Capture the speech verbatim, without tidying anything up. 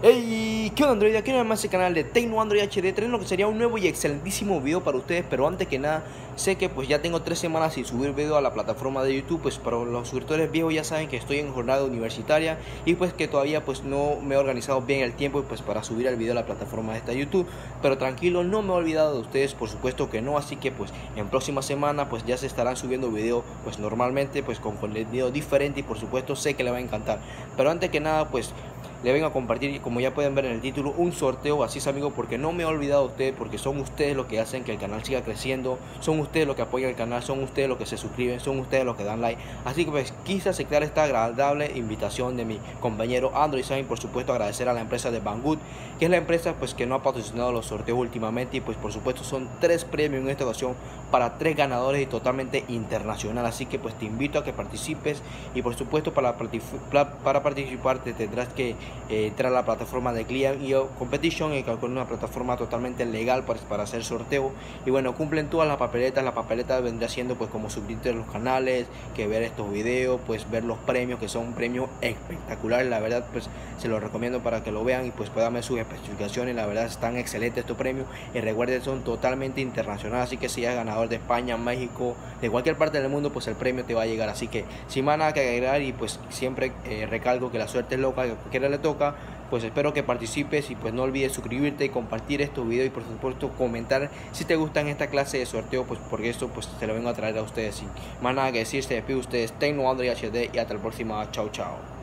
Hey, ¿qué onda Android? Aquí nada más el canal de Tecno Android H D, trayendo lo que sería un nuevo y excelentísimo video para ustedes. Pero antes que nada, sé que pues ya tengo tres semanas sin subir video a la plataforma de YouTube. Pues para los suscriptores viejos ya saben que estoy en jornada universitaria y pues que todavía pues no me he organizado bien el tiempo pues para subir el video a la plataforma de esta YouTube. Pero tranquilo, no me he olvidado de ustedes, por supuesto que no. Así que pues en próxima semana pues ya se estarán subiendo video pues normalmente pues con contenido diferente, y por supuesto sé que le va a encantar. Pero antes que nada pues le vengo a compartir, como ya pueden ver en el título, un sorteo. Así es, amigos, porque no me he olvidado de ustedes, porque son ustedes los que hacen que el canal siga creciendo, son ustedes los que apoyan el canal, son ustedes los que se suscriben, son ustedes los que dan like. Así que pues quise aceptar esta agradable invitación de mi compañero Android Sign. Por supuesto agradecer a la empresa de Banggood, que es la empresa pues que no ha patrocinado los sorteos últimamente, y pues por supuesto son tres premios en esta ocasión para tres ganadores y totalmente internacional. Así que pues te invito a que participes, y por supuesto para, para participar te tendrás que Eh, entrar a la plataforma de Client I O Competition, y calcular una plataforma totalmente legal para, para hacer sorteo. Y bueno, cumplen todas las papeletas. La papeleta vendrá siendo pues como suscribirte a los canales, que ver estos videos, pues ver los premios, que son premios espectaculares. La verdad pues se los recomiendo para que lo vean y pues puedan ver sus especificaciones. La verdad están excelentes estos premios, y recuerden, son totalmente internacionales. Así que si eres ganador de España, México, de cualquier parte del mundo, pues el premio te va a llegar. Así que sin más nada que agregar, y pues siempre eh, recalco que la suerte es loca, que a cualquiera le toca. Pues espero que participes, y pues no olvides suscribirte y compartir estos videos, y por supuesto comentar si te gustan esta clase de sorteo, pues porque esto pues te lo vengo a traer a ustedes. Sin más nada que decir, se despide ustedes Tecno Android H D, y hasta la próxima. Chao, chao.